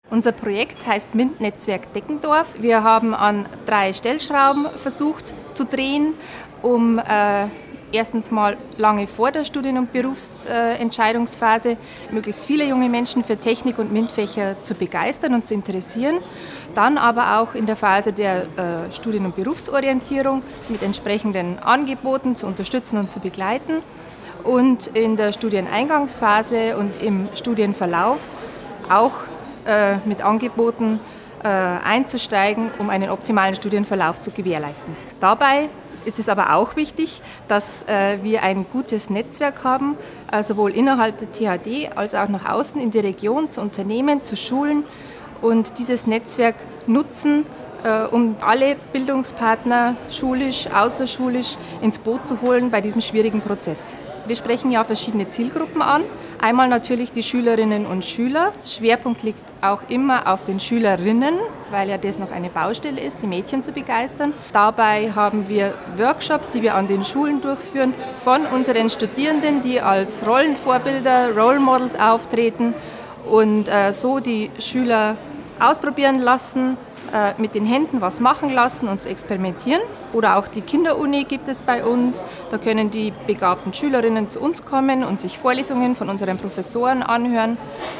Unser Projekt heißt MINT-Netzwerk Deckendorf. Wir haben an 3 Stellschrauben versucht zu drehen, um erstens mal lange vor der Studien- und Berufsentscheidungsphase möglichst viele junge Menschen für Technik- und MINT-Fächer zu begeistern und zu interessieren. Dann aber auch in der Phase der Studien- und Berufsorientierung mit entsprechenden Angeboten zu unterstützen und zu begleiten. Und in der Studieneingangsphase und im Studienverlauf auch mit Angeboten einzusteigen, um einen optimalen Studienverlauf zu gewährleisten. Dabei ist es aber auch wichtig, dass wir ein gutes Netzwerk haben, sowohl innerhalb der THD als auch nach außen in die Region, zu Unternehmen, zu Schulen und dieses Netzwerk nutzen, um alle Bildungspartner schulisch, außerschulisch ins Boot zu holen bei diesem schwierigen Prozess. Wir sprechen ja verschiedene Zielgruppen an. Einmal natürlich die Schülerinnen und Schüler. Schwerpunkt liegt auch immer auf den Schülerinnen, weil ja das noch eine Baustelle ist, die Mädchen zu begeistern. Dabei haben wir Workshops, die wir an den Schulen durchführen, von unseren Studierenden, die als Rollenvorbilder, Role Models auftreten und so die Schüler ausprobieren lassen, mit den Händen was machen lassen und zu experimentieren. Oder auch die Kinderuni gibt es bei uns. Da können die begabten Schülerinnen zu uns kommen und sich Vorlesungen von unseren Professoren anhören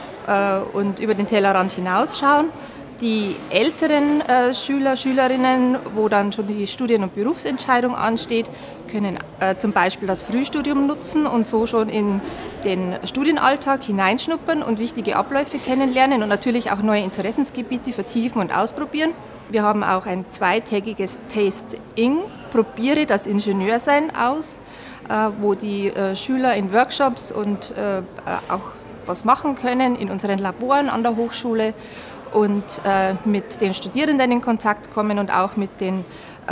und über den Tellerrand hinausschauen. Die älteren Schüler, Schülerinnen, wo dann schon die Studien- und Berufsentscheidung ansteht, können zum Beispiel das Frühstudium nutzen und so schon in den Studienalltag hineinschnuppern und wichtige Abläufe kennenlernen und natürlich auch neue Interessensgebiete vertiefen und ausprobieren. Wir haben auch ein 2-tägiges Taste-In, probiere das Ingenieursein aus, wo die Schüler in Workshops und auch was machen können in unseren Laboren an der Hochschule und mit den Studierenden in Kontakt kommen und auch mit den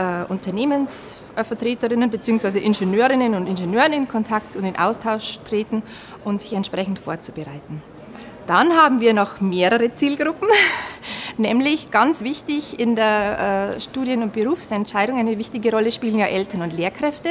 Unternehmensvertreterinnen bzw. Ingenieurinnen und Ingenieuren in Kontakt und in Austausch treten und sich entsprechend vorzubereiten. Dann haben wir noch mehrere Zielgruppen, nämlich ganz wichtig in der Studien- und Berufsentscheidung, eine wichtige Rolle spielen ja Eltern und Lehrkräfte.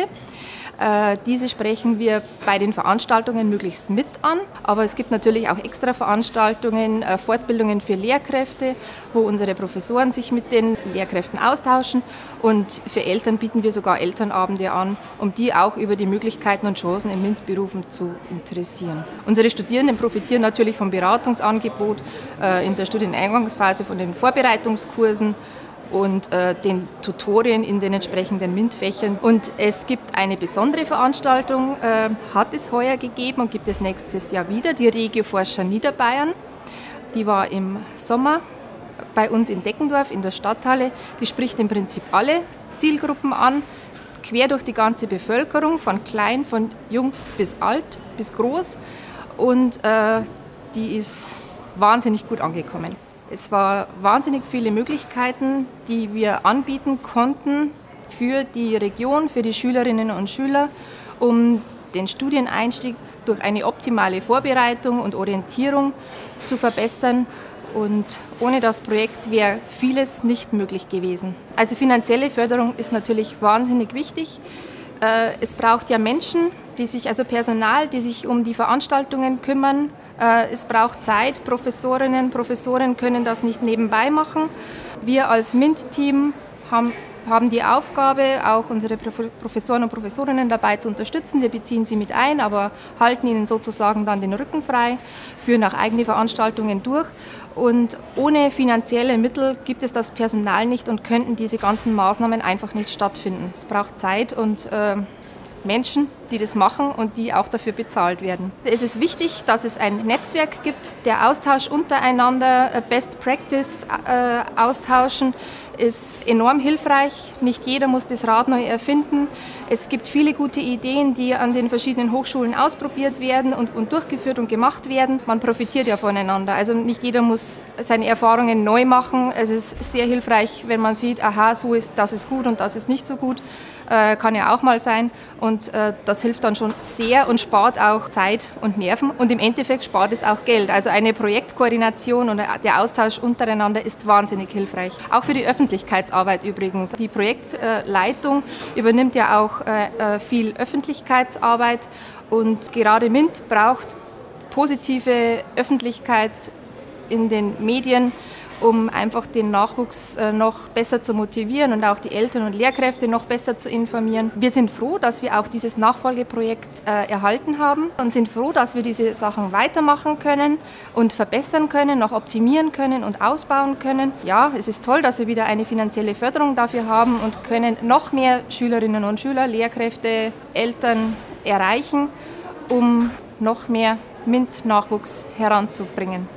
Diese sprechen wir bei den Veranstaltungen möglichst mit an, aber es gibt natürlich auch extra Veranstaltungen, Fortbildungen für Lehrkräfte, wo unsere Professoren sich mit den Lehrkräften austauschen und für Eltern bieten wir sogar Elternabende an, um die auch über die Möglichkeiten und Chancen in MINT-Berufen zu interessieren. Unsere Studierenden profitieren natürlich vom Beratungsangebot in der Studieneingangsphase, von den Vorbereitungskursen und den Tutorien in den entsprechenden MINT-Fächern. Und es gibt eine besondere Veranstaltung, hat es heuer gegeben und gibt es nächstes Jahr wieder, die Regioforscher Niederbayern. Die war im Sommer bei uns in Deckendorf in der Stadthalle. Die spricht im Prinzip alle Zielgruppen an, quer durch die ganze Bevölkerung, von klein, von jung bis alt, bis groß. Und die ist wahnsinnig gut angekommen. Es waren wahnsinnig viele Möglichkeiten, die wir anbieten konnten für die Region, für die Schülerinnen und Schüler, um den Studieneinstieg durch eine optimale Vorbereitung und Orientierung zu verbessern. Und ohne das Projekt wäre vieles nicht möglich gewesen. Also finanzielle Förderung ist natürlich wahnsinnig wichtig. Es braucht ja Menschen, also Personal, die sich um die Veranstaltungen kümmern. Es braucht Zeit. Professorinnen, Professoren können das nicht nebenbei machen. Wir als MINT-Team haben die Aufgabe, auch unsere Professoren und Professorinnen dabei zu unterstützen. Wir beziehen sie mit ein, aber halten ihnen sozusagen dann den Rücken frei, führen auch eigene Veranstaltungen durch. Und ohne finanzielle Mittel gibt es das Personal nicht und könnten diese ganzen Maßnahmen einfach nicht stattfinden. Es braucht Zeit und Menschen, die das machen und die auch dafür bezahlt werden. Es ist wichtig, dass es ein Netzwerk gibt, der Austausch untereinander, Best Practice austauschen, ist enorm hilfreich. Nicht jeder muss das Rad neu erfinden. Es gibt viele gute Ideen, die an den verschiedenen Hochschulen ausprobiert werden und durchgeführt und gemacht werden. Man profitiert ja voneinander. Also nicht jeder muss seine Erfahrungen neu machen. Es ist sehr hilfreich, wenn man sieht, aha, das ist gut und das ist nicht so gut. Kann ja auch mal sein. Und das hilft dann schon sehr und spart auch Zeit und Nerven. Und im Endeffekt spart es auch Geld. Also eine Projektkoordination und der Austausch untereinander ist wahnsinnig hilfreich. Auch für die Öffentlichkeitsarbeit übrigens. Die Projektleitung übernimmt ja auch viel Öffentlichkeitsarbeit und gerade MINT braucht positive Öffentlichkeit in den Medien, um einfach den Nachwuchs noch besser zu motivieren und auch die Eltern und Lehrkräfte noch besser zu informieren. Wir sind froh, dass wir auch dieses Nachfolgeprojekt erhalten haben und sind froh, dass wir diese Sachen weitermachen können und verbessern können, noch optimieren können und ausbauen können. Ja, es ist toll, dass wir wieder eine finanzielle Förderung dafür haben und können noch mehr Schülerinnen und Schüler, Lehrkräfte, Eltern erreichen, um noch mehr MINT-Nachwuchs heranzubringen.